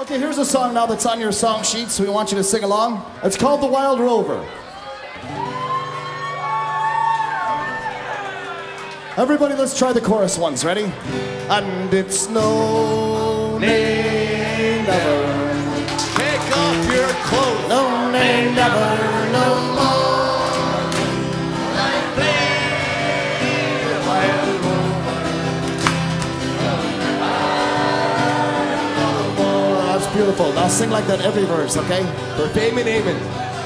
Okay, here's a song now that's on your song sheet, so we want you to sing along. It's called The Wild Rover. Everybody, let's try the chorus once. Ready? And it's no nay, never. Take off your clothes. No nay, never, no more. I play the wild Oh, that's beautiful. Now sing like that every verse, okay? for fame and amen.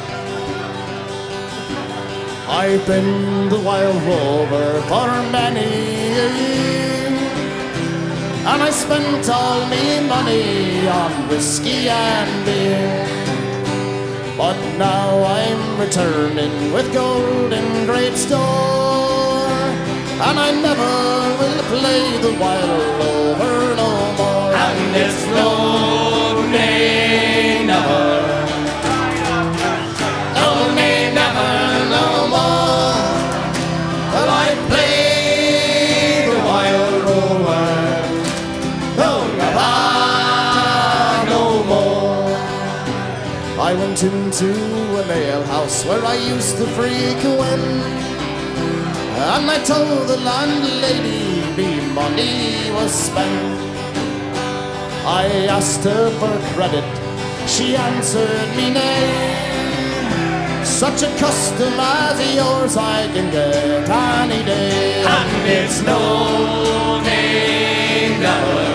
I've been the wild rover for many a year, and I spent all me money on whiskey and beer. But now I'm returning with gold in great store, and I never will play the wild rover no more. And it's no nay, never. No nay, never, no more. Well, I play the wild rover, no never, no more. I went into an alehouse where I used to frequent, and I told the landlady me money was spent. I asked her for credit, she answered me nay. Such a custom as yours I can get any day. And it's no nay, never.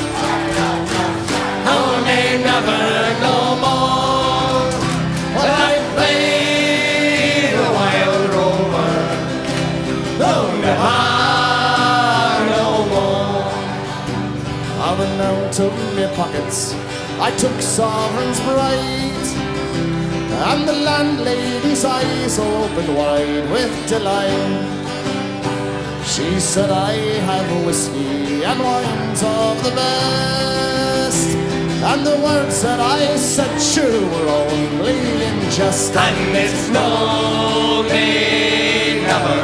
No nay, never, no more. Well, I play the wild rover, no never, no more. I went out to my pockets, I took sovereigns bright, and the landlady's eyes opened wide with delight. She said, I have whiskey and wines of the best, and the words that I said sure were only in jest. And it's no nay, never.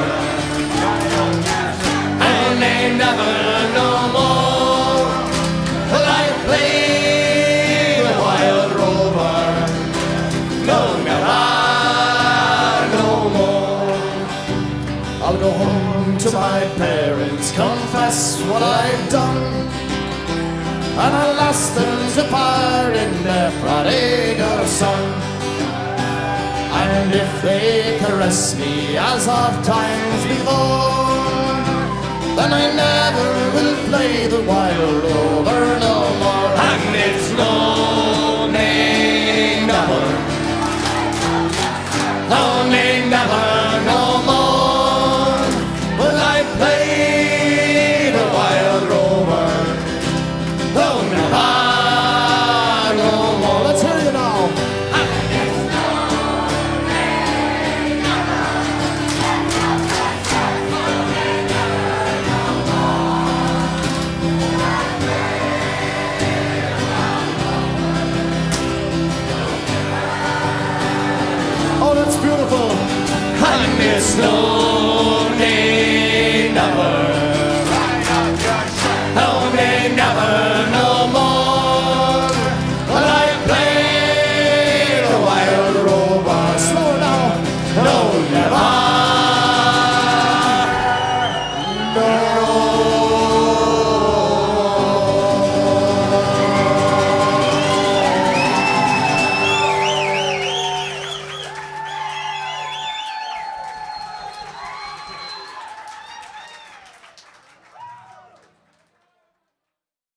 No nay, never, no more. Well, I play the wild rover, no never, no more. I'll go home to my parents, confess what I've done, and I'll ask them to pardon their prodigal son. And if they caress me as of times before, then I never will play the wild rover no more. And it's no nay, never. No nay, never, no more. Will I play the wild rover? No, never, no more. Let's hear you now. Oh, that's beautiful. And it's no nay, never.